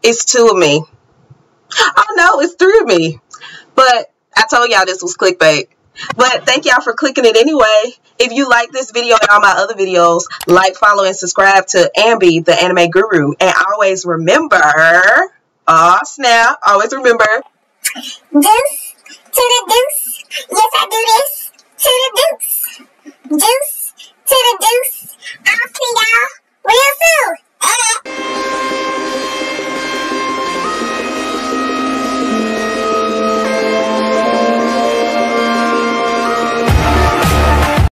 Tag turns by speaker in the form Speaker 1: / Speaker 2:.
Speaker 1: It's two of me. Oh no, it's three of me. But I told y'all this was clickbait. But thank y'all for clicking it anyway. If you like this video and all my other videos, like, follow, and subscribe to Amby, the Anime Guru. And always remember, snap, always remember,
Speaker 2: deuce to the deuce. Yes, I do this to the deuce. Deuce.